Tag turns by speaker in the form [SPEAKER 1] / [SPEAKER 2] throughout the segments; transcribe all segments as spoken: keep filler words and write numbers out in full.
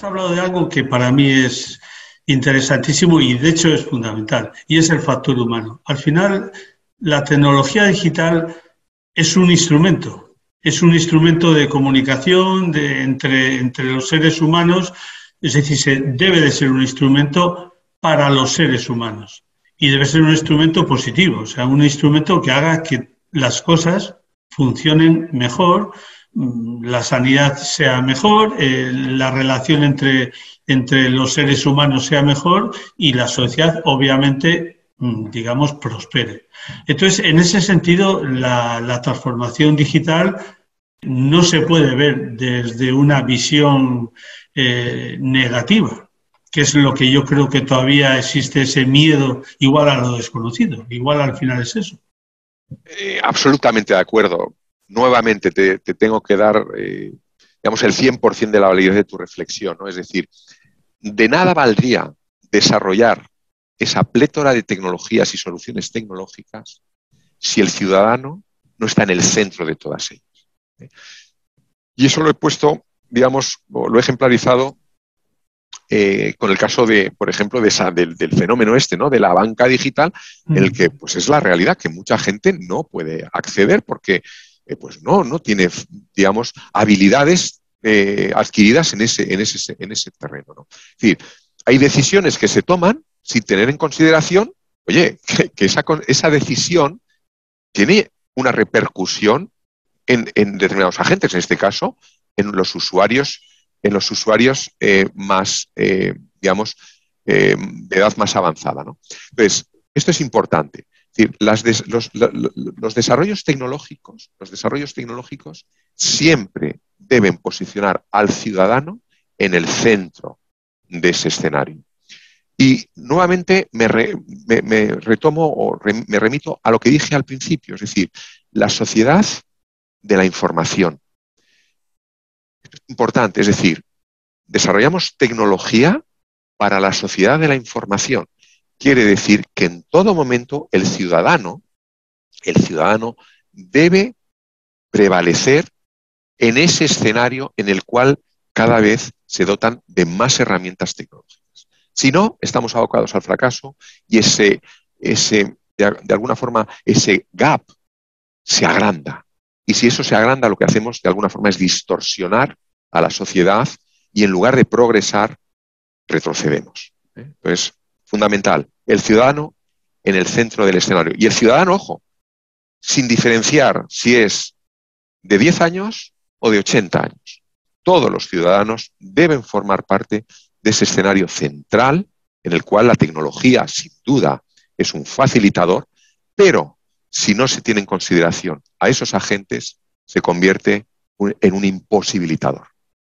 [SPEAKER 1] has hablado de algo que para mí es interesantísimo y de hecho es fundamental, y es el factor humano. Al final, la tecnología digital es un instrumento, es un instrumento de comunicación de, entre, entre los seres humanos, es decir, se, debe de ser un instrumento para los seres humanos y debe ser un instrumento positivo, o sea, un instrumento que haga que las cosas funcionen mejor, la sanidad sea mejor, eh, la relación entre, entre los seres humanos sea mejor y la sociedad, obviamente, digamos, prospere. Entonces, en ese sentido, la, la transformación digital no se puede ver desde una visión eh, negativa, que es lo que yo creo que todavía existe ese miedo igual a lo desconocido, igual al final es eso.
[SPEAKER 2] Eh, absolutamente de acuerdo. Nuevamente te, te tengo que dar, eh, digamos, el cien por ciento de la validez de tu reflexión, ¿no? Es decir, de nada valdría desarrollar esa plétora de tecnologías y soluciones tecnológicas si el ciudadano no está en el centro de todas ellas. Y eso lo he puesto, digamos, lo he ejemplarizado eh, con el caso de, por ejemplo, de esa, del, del fenómeno este, ¿no? De la banca digital, en el que pues, es la realidad que mucha gente no puede acceder porque eh, pues no, no tiene, digamos, habilidades eh, adquiridas en ese, en ese, en ese terreno, ¿no? Es decir, hay decisiones que se toman sin tener en consideración, oye, que, que esa, esa decisión tiene una repercusión en, en determinados agentes, en este caso, en los usuarios, en los usuarios eh, más, eh, digamos, eh, de edad más avanzada, ¿no? Entonces, esto es importante. Es decir, las des, los, los, los desarrollos tecnológicos, los desarrollos tecnológicos siempre deben posicionar al ciudadano en el centro de ese escenario. Y nuevamente me, re, me, me retomo o re, me remito a lo que dije al principio, es decir, la sociedad de la información. Esto es importante, es decir, desarrollamos tecnología para la sociedad de la información. Quiere decir que en todo momento el ciudadano, el ciudadano debe prevalecer en ese escenario en el cual cada vez se dotan de más herramientas tecnológicas. Si no, estamos abocados al fracaso y ese, ese de, de alguna forma, ese gap se agranda. Y si eso se agranda, lo que hacemos de alguna forma es distorsionar a la sociedad y en lugar de progresar, retrocedemos. ¿eh? Entonces, fundamental, el ciudadano en el centro del escenario. Y el ciudadano, ojo, sin diferenciar si es de diez años o de ochenta años. Todos los ciudadanos deben formar parte de ese escenario central en el cual la tecnología, sin duda, es un facilitador, pero si no se tiene en consideración a esos agentes, se convierte en un imposibilitador.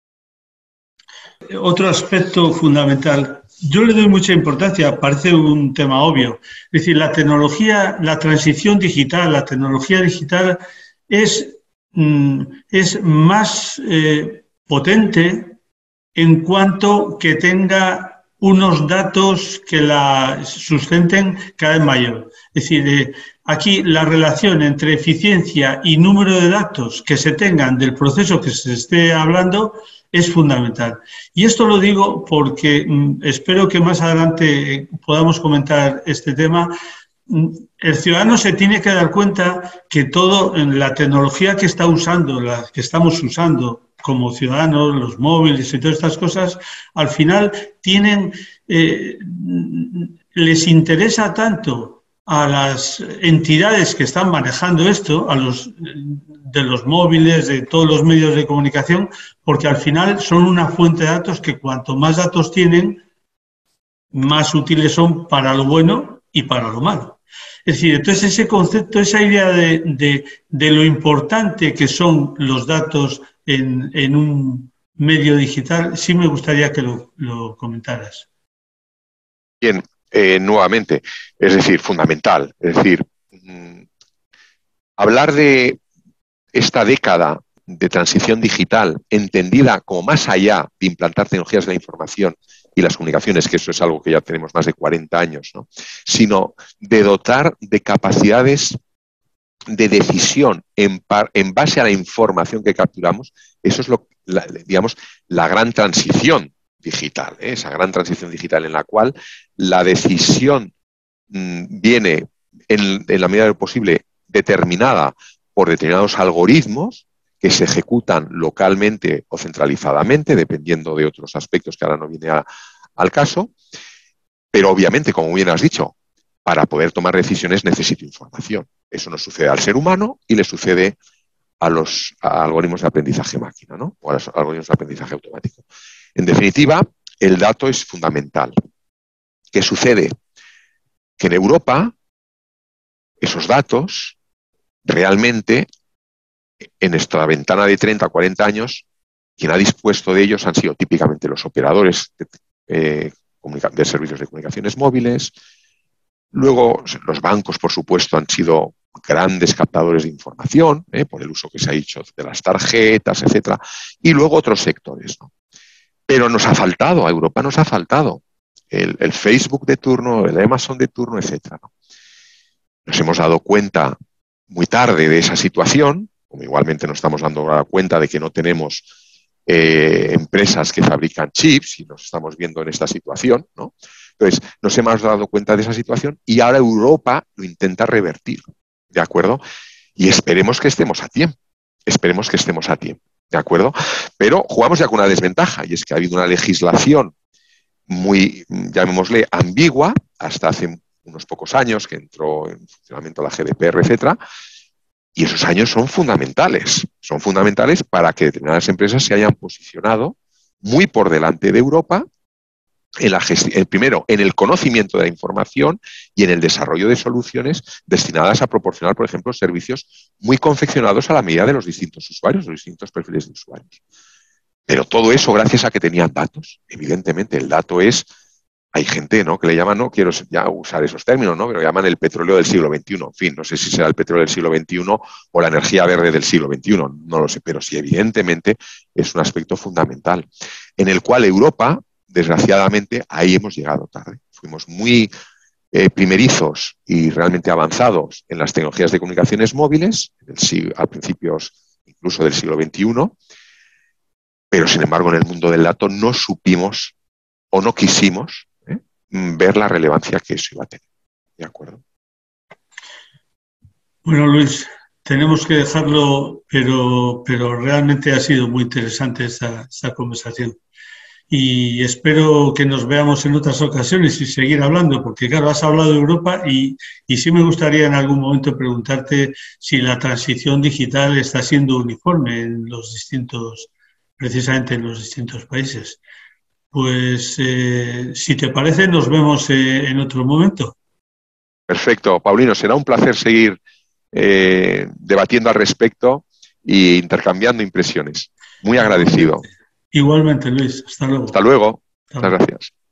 [SPEAKER 1] Otro aspecto fundamental, yo le doy mucha importancia, parece un tema obvio, es decir, la tecnología, la transición digital, la tecnología digital es, es más eh, potente en cuanto que tenga unos datos que la sustenten cada vez mayor. Es decir, eh, aquí la relación entre eficiencia y número de datos que se tengan del proceso que se esté hablando es fundamental. Y esto lo digo porque mm, espero que más adelante podamos comentar este tema. El ciudadano se tiene que dar cuenta que todo en la tecnología que está usando, la que estamos usando como ciudadanos, los móviles y todas estas cosas, al final tienen, eh, les interesa tanto a las entidades que están manejando esto, a los de los móviles, de todos los medios de comunicación, porque al final son una fuente de datos que cuanto más datos tienen, más útiles son para lo bueno y para lo malo. Es decir, entonces ese concepto, esa idea de, de, de lo importante que son los datos en, en un medio digital, sí me gustaría que lo, lo comentaras.
[SPEAKER 2] Bien, eh, nuevamente, es decir, fundamental. Es decir, mmm, hablar de esta década de transición digital entendida como más allá de implantar tecnologías de la información y las comunicaciones, que eso es algo que ya tenemos más de cuarenta años, ¿no? Sino de dotar de capacidades de decisión en, par, en base a la información que capturamos. Eso es, lo, la, digamos, la gran transición digital, ¿eh? Esa gran transición digital en la cual la decisión mmm, viene en, en la medida de lo posible determinada por determinados algoritmos que se ejecutan localmente o centralizadamente, dependiendo de otros aspectos que ahora no viene a, al caso. Pero obviamente, como bien has dicho, para poder tomar decisiones necesito información. Eso nos sucede al ser humano y le sucede a los a algoritmos de aprendizaje máquina, ¿no? O a los algoritmos de aprendizaje automático. En definitiva, el dato es fundamental. ¿Qué sucede? Que en Europa esos datos realmente, en nuestra ventana de treinta a cuarenta años, quien ha dispuesto de ellos han sido típicamente los operadores de, eh, de servicios de comunicaciones móviles. Luego, los bancos, por supuesto, han sido grandes captadores de información, eh, por el uso que se ha hecho de las tarjetas, etcétera. Y luego otros sectores, ¿no? Pero nos ha faltado, a Europa nos ha faltado el, el Facebook de turno, el Amazon de turno, etcétera, ¿no? Nos hemos dado cuenta muy tarde de esa situación, como igualmente nos estamos dando cuenta de que no tenemos eh, empresas que fabrican chips y nos estamos viendo en esta situación, ¿no? Entonces, nos hemos dado cuenta de esa situación y ahora Europa lo intenta revertir, ¿de acuerdo? Y esperemos que estemos a tiempo, esperemos que estemos a tiempo, ¿de acuerdo? Pero jugamos ya con una desventaja y es que ha habido una legislación muy, llamémosle, ambigua hasta hace unos pocos años que entró en funcionamiento la G D P R, etcétera, y esos años son fundamentales, son fundamentales para que determinadas empresas se hayan posicionado muy por delante de Europa en la gestión, primero en el conocimiento de la información y en el desarrollo de soluciones destinadas a proporcionar, por ejemplo, servicios muy confeccionados a la medida de los distintos usuarios, los distintos perfiles de usuarios. Pero todo eso gracias a que tenían datos. Evidentemente, el dato es... Hay gente, ¿no?, que le llaman, no quiero ya usar esos términos, ¿no?, pero llaman el petróleo del siglo veintiuno. En fin, no sé si será el petróleo del siglo veintiuno o la energía verde del siglo veintiuno, no lo sé, pero sí, evidentemente, es un aspecto fundamental, en el cual Europa, desgraciadamente, ahí hemos llegado tarde. Fuimos muy eh, primerizos y realmente avanzados en las tecnologías de comunicaciones móviles, el, a principios incluso del siglo veintiuno, pero, sin embargo, en el mundo del dato no supimos o no quisimos ver la relevancia que eso iba a tener. ¿De acuerdo?
[SPEAKER 1] Bueno, Luis, tenemos que dejarlo, pero, pero realmente ha sido muy interesante esta, esta conversación. Y espero que nos veamos en otras ocasiones y seguir hablando, porque claro, has hablado de Europa y, y sí me gustaría en algún momento preguntarte si la transición digital está siendo uniforme en los distintos, precisamente en los distintos países. Pues, eh, si te parece, nos vemos eh, en otro momento.
[SPEAKER 2] Perfecto, Paulino. Será un placer seguir eh, debatiendo al respecto e intercambiando impresiones. Muy agradecido.
[SPEAKER 1] Igualmente, Luis. Hasta luego.
[SPEAKER 2] Hasta luego. Muchas gracias.